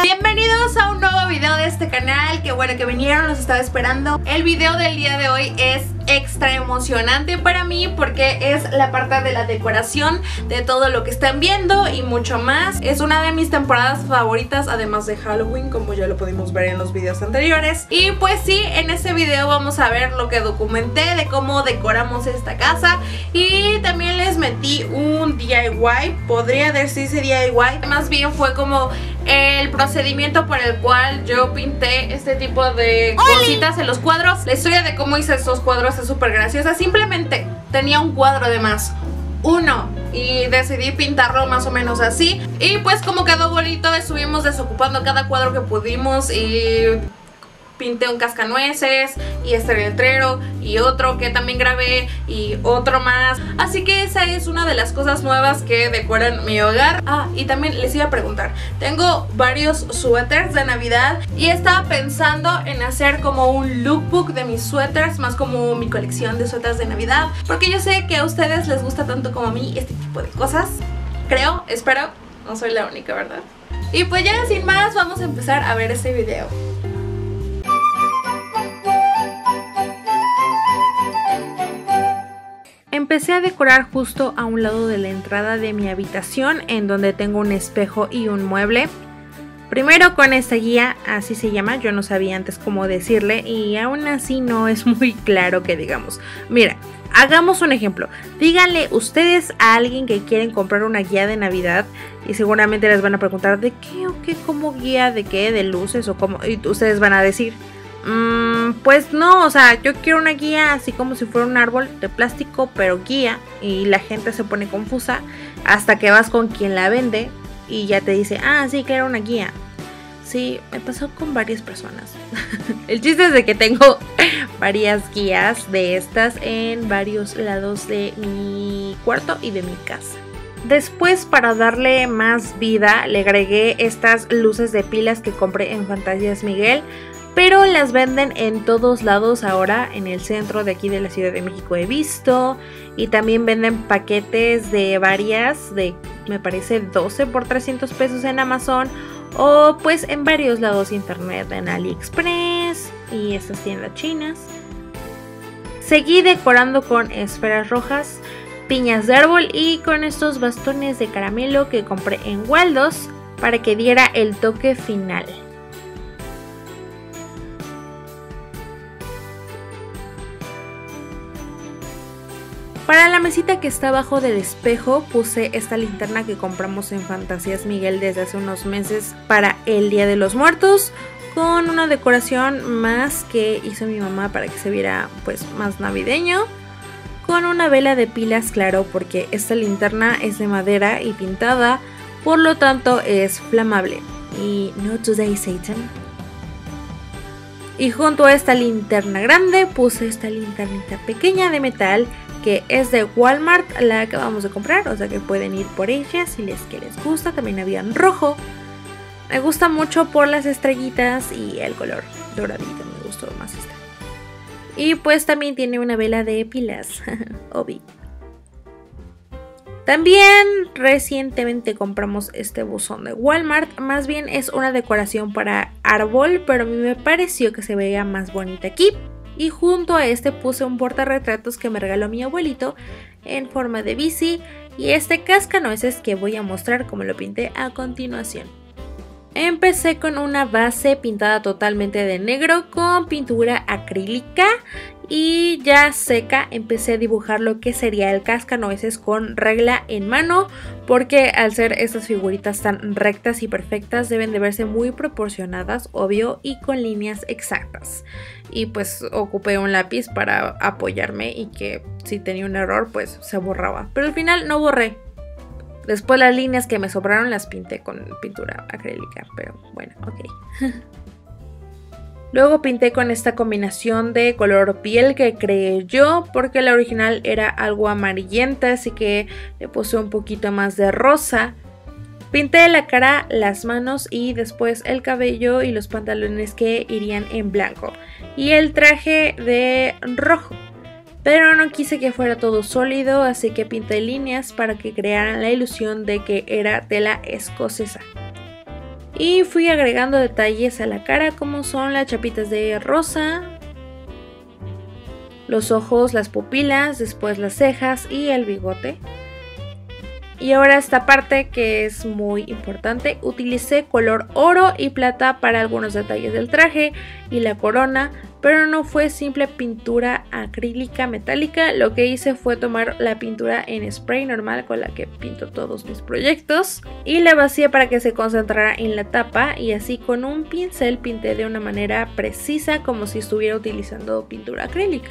Bienvenidos a un nuevo video de este canal. Qué bueno que vinieron, los estaba esperando. El video del día de hoy es extra emocionante para mí porque es la parte de la decoración de todo lo que están viendo y mucho más. Es una de mis temporadas favoritas, además de Halloween, como ya lo pudimos ver en los videos anteriores. Y pues sí, en este video vamos a ver lo que documenté de cómo decoramos esta casa. Y también les metí un DIY, podría decirse DIY, más bien fue como el procedimiento por el cual yo pinté este tipo de cositas en los cuadros. La historia de cómo hice estos cuadros es súper graciosa. Simplemente tenía un cuadro de más, uno, y decidí pintarlo más o menos así. Y pues como quedó bonito, estuvimos desocupando cada cuadro que pudimos y pinté un cascanueces y este letrero y otro que también grabé y otro más. Así que esa es una de las cosas nuevas que decoran mi hogar. Ah, y también les iba a preguntar, tengo varios suéteres de Navidad y estaba pensando en hacer como un lookbook de mis suéteres, más como mi colección de suéteres de Navidad, porque yo sé que a ustedes les gusta tanto como a mí este tipo de cosas. Creo, espero, no soy la única, ¿verdad? Y pues ya sin más, vamos a empezar a ver este video. Empecé a decorar justo a un lado de la entrada de mi habitación, en donde tengo un espejo y un mueble. Primero con esta guía, así se llama, yo no sabía antes cómo decirle y aún así no es muy claro que digamos. Mira, hagamos un ejemplo. Díganle ustedes a alguien que quieren comprar una guía de Navidad y seguramente les van a preguntar ¿de qué o qué? ¿Cómo guía? ¿De qué? ¿De luces? ¿O cómo? Y ustedes van a decir pues no, o sea, yo quiero una guía así como si fuera un árbol de plástico, pero guía. Y la gente se pone confusa hasta que vas con quien la vende y ya te dice, ah, sí, quiero una guía. Sí, me pasó con varias personas. El chiste es de que tengo varias guías de estas en varios lados de mi cuarto y de mi casa. Después, para darle más vida, le agregué estas luces de pilas que compré en Fantasías Miguel, pero las venden en todos lados ahora. En el centro de aquí de la Ciudad de México he visto, y también venden paquetes de varias, de me parece 12 por 300 pesos en Amazon, o pues en varios lados de internet, en AliExpress y esas tiendas chinas. Seguí decorando con esferas rojas, piñas de árbol y con estos bastones de caramelo que compré en Waldos para que diera el toque final. Para la mesita que está abajo del espejo puse esta linterna que compramos en Fantasías Miguel desde hace unos meses para el Día de los Muertos, con una decoración más que hizo mi mamá para que se viera pues más navideño, con una vela de pilas, claro, porque esta linterna es de madera y pintada, por lo tanto es flamable. Y no today, Satan. Y junto a esta linterna grande puse esta linternita pequeña de metal que es de Walmart, la acabamos de comprar, o sea que pueden ir por ella si les gusta. También había en rojo. Me gusta mucho por las estrellitas y el color doradito, me gustó más esta. Y pues también tiene una vela de pilas, obvio. También recientemente compramos este buzón de Walmart, más bien es una decoración para árbol, pero a mí me pareció que se veía más bonita aquí. Y junto a este puse un portarretratos que me regaló mi abuelito en forma de bici y este cascanueces que voy a mostrar como lo pinté a continuación. Empecé con una base pintada totalmente de negro con pintura acrílica y ya seca empecé a dibujar lo que sería el cascanueces con regla en mano, porque al ser estas figuritas tan rectas y perfectas deben de verse muy proporcionadas, obvio, y con líneas exactas. Y pues ocupé un lápiz para apoyarme y que si tenía un error pues se borraba, pero al final no borré. Después las líneas que me sobraron las pinté con pintura acrílica, pero bueno, ok. Luego pinté con esta combinación de color piel que creé yo, porque la original era algo amarillenta, así que le puse un poquito más de rosa. Pinté la cara, las manos y después el cabello y los pantalones que irían en blanco. Y el traje de rojo. Pero no quise que fuera todo sólido, así que pinté líneas para que crearan la ilusión de que era tela escocesa. Y fui agregando detalles a la cara como son las chapitas de rosa, los ojos, las pupilas, después las cejas y el bigote. Y ahora esta parte que es muy importante, utilicé color oro y plata para algunos detalles del traje y la corona, pero no fue simple pintura acrílica metálica. Lo que hice fue tomar la pintura en spray normal con la que pinto todos mis proyectos y la vacié para que se concentrara en la tapa, y así con un pincel pinté de una manera precisa como si estuviera utilizando pintura acrílica.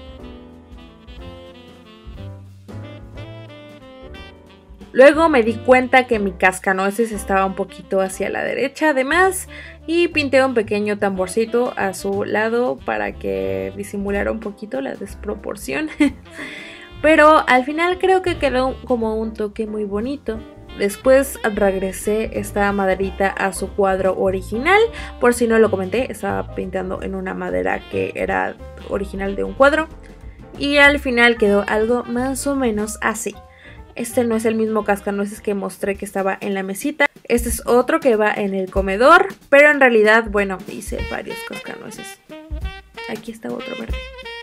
Luego me di cuenta que mi cascanueces estaba un poquito hacia la derecha además, y pinté un pequeño tamborcito a su lado para que disimulara un poquito la desproporción. Pero al final creo que quedó como un toque muy bonito. Después regresé esta maderita a su cuadro original. Por si no lo comenté, estaba pintando en una madera que era original de un cuadro. Y al final quedó algo más o menos así. Este no es el mismo cascanueces que mostré que estaba en la mesita. Este es otro que va en el comedor. Pero en realidad, bueno, hice varios cascanueces. Aquí está otro verde.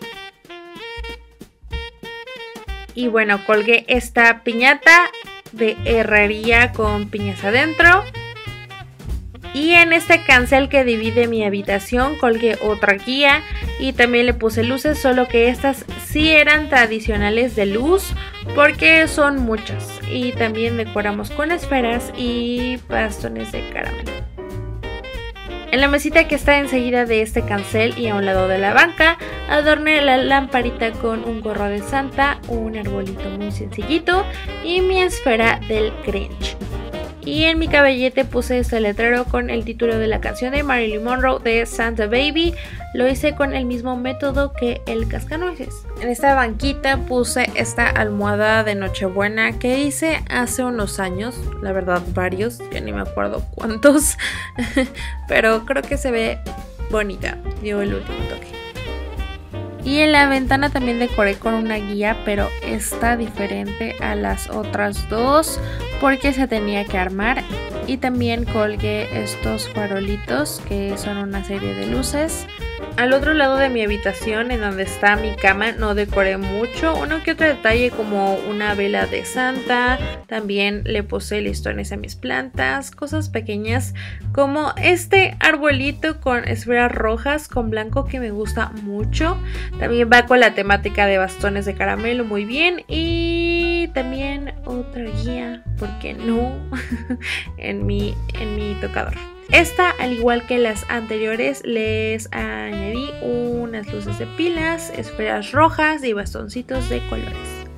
Y bueno, colgué esta piñata de herrería con piñas adentro. Y en este cancel que divide mi habitación colgué otra guía y también le puse luces, solo que estas sí eran tradicionales de luz porque son muchas. Y también decoramos con esferas y bastones de caramelo. En la mesita que está enseguida de este cancel y a un lado de la banca, adorné la lamparita con un gorro de Santa, un arbolito muy sencillito y mi esfera del Grinch. Y en mi cabellete puse este letrero con el título de la canción de Marilyn Monroe de Santa Baby. Lo hice con el mismo método que el cascanueces. En esta banquita puse esta almohada de Nochebuena que hice hace unos años. La verdad varios, ya ni me acuerdo cuántos. Pero creo que se ve bonita. Dio el último toque. Y en la ventana también decoré con una guía, pero está diferente a las otras dos porque se tenía que armar. Y también colgué estos farolitos que son una serie de luces. Al otro lado de mi habitación, en donde está mi cama, no decoré mucho. Uno que otro detalle como una vela de Santa. También le puse listones a mis plantas. Cosas pequeñas como este arbolito con esferas rojas con blanco que me gusta mucho. También va con la temática de bastones de caramelo muy bien. Y también otra guía, ¿por qué no? en mi tocador. Esta, al igual que las anteriores, les añadí unas luces de pilas, esferas rojas y bastoncitos de colores.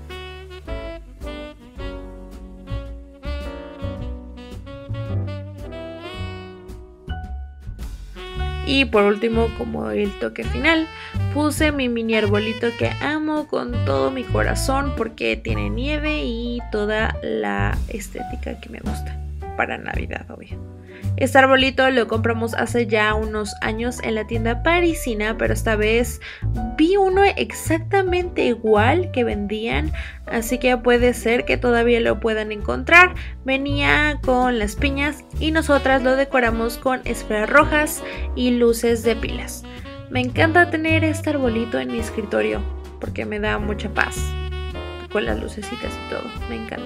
Y por último, como el toque final, puse mi mini arbolito que amo con todo mi corazón porque tiene nieve y toda la estética que me gusta para Navidad, obvio. Este arbolito lo compramos hace ya unos años en la tienda parisina, pero esta vez vi uno exactamente igual que vendían, así que puede ser que todavía lo puedan encontrar. Venía con las piñas y nosotras lo decoramos con esferas rojas y luces de pilas. Me encanta tener este arbolito en mi escritorio porque me da mucha paz con las lucecitas y todo, me encanta.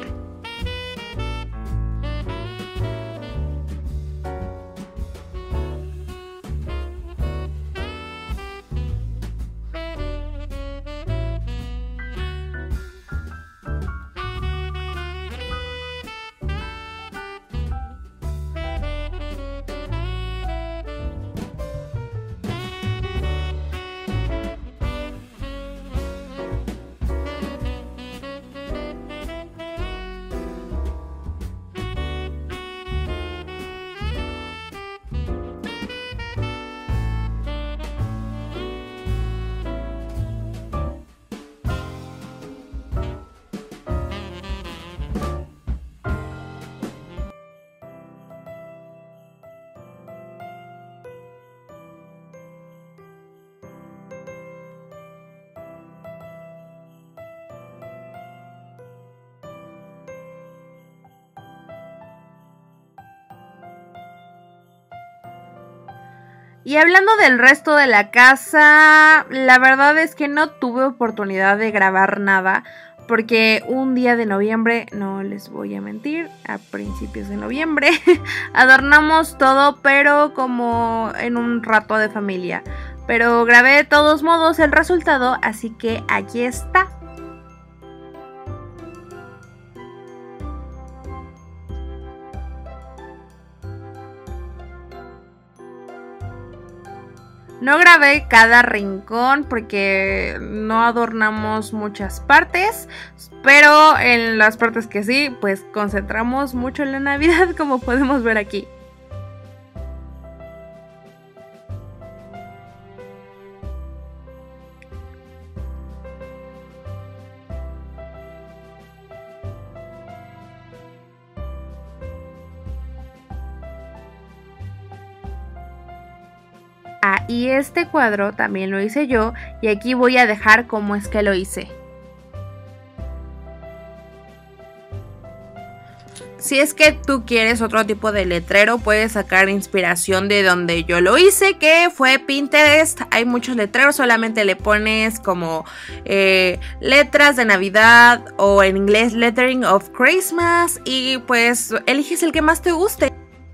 Y hablando del resto de la casa, la verdad es que no tuve oportunidad de grabar nada, porque un día de noviembre, no les voy a mentir, a principios de noviembre, adornamos todo, pero como en un rato de familia. Pero grabé de todos modos el resultado, así que aquí está. No grabé cada rincón porque no adornamos muchas partes, pero en las partes que sí, pues concentramos mucho en la Navidad, como podemos ver aquí. Ah, y este cuadro también lo hice yo, y aquí voy a dejar cómo es que lo hice. Si es que tú quieres otro tipo de letrero, puedes sacar inspiración de donde yo lo hice, que fue Pinterest. Hay muchos letreros, solamente le pones como letras de Navidad o en inglés lettering of Christmas y pues eliges el que más te guste.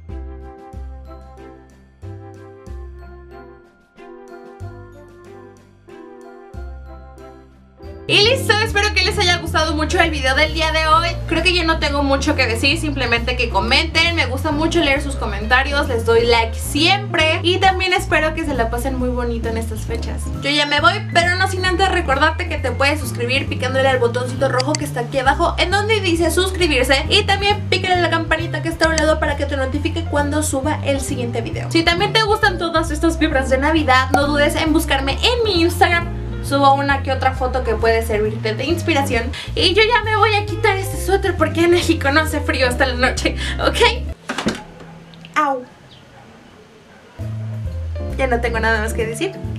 Y listo, espero que les haya gustado mucho el video del día de hoy. Creo que ya no tengo mucho que decir, simplemente que comenten. Me gusta mucho leer sus comentarios, les doy like siempre. Y también espero que se la pasen muy bonito en estas fechas. Yo ya me voy, pero no sin antes recordarte que te puedes suscribir picándole al botoncito rojo que está aquí abajo, en donde dice suscribirse. Y también pícale a la campanita que está a un lado para que te notifique cuando suba el siguiente video. Si también te gustan todas estas vibras de Navidad, no dudes en buscarme en mi Instagram. Subo una que otra foto que puede servirte de inspiración. Y yo ya me voy a quitar este suéter porque en México no hace frío hasta la noche, ¿ok? Au. Ya no tengo nada más que decir.